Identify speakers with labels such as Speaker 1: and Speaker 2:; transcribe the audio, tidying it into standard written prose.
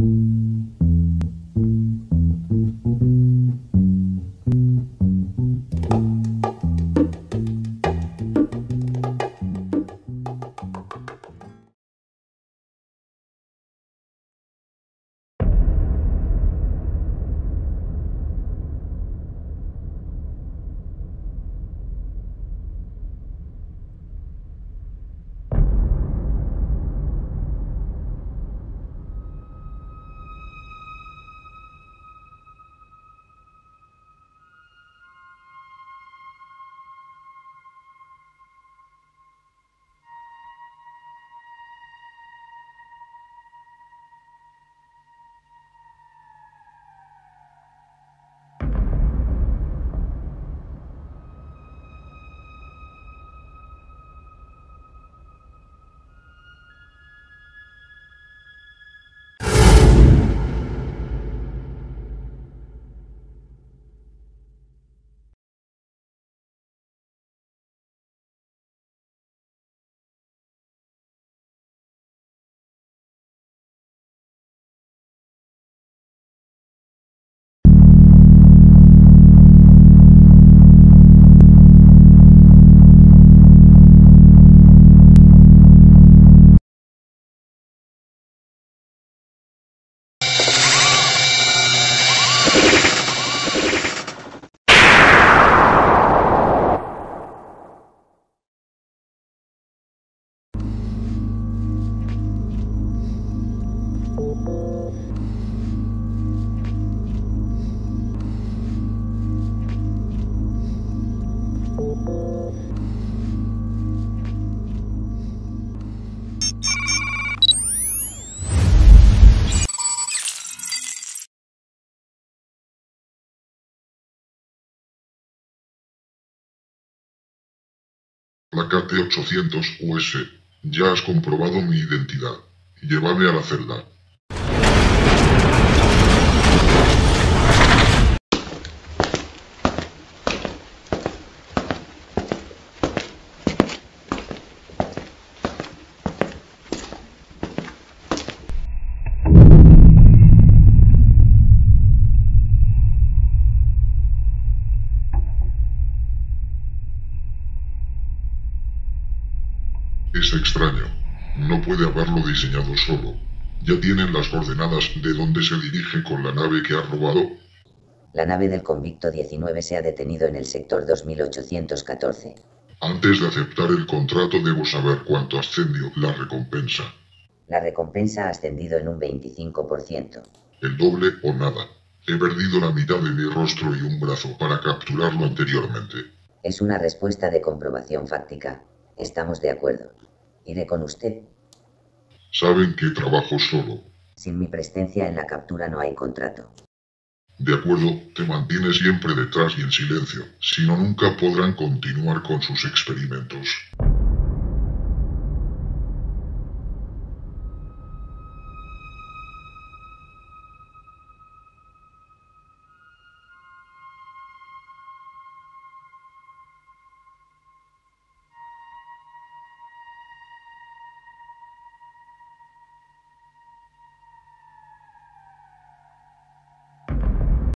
Speaker 1: Placa T800US. Ya has comprobado mi identidad. Llévame a la celda. Es extraño. No puede haberlo diseñado solo. ¿Ya tienen las coordenadas de dónde se dirige con la nave que ha robado?
Speaker 2: La nave del convicto 19 se ha detenido en el sector 2814.
Speaker 1: Antes de aceptar el contrato debo saber cuánto ascendió la recompensa.
Speaker 2: La recompensa ha ascendido en un 25%.
Speaker 1: El doble o nada. He perdido la mitad de mi rostro y un brazo para capturarlo anteriormente.
Speaker 2: Es una respuesta de comprobación fáctica. Estamos de acuerdo. Iré con usted.
Speaker 1: Saben que trabajo solo.
Speaker 2: Sin mi presencia en la captura no hay contrato.
Speaker 1: De acuerdo, te mantienes siempre detrás y en silencio, si no nunca podrán continuar con sus experimentos.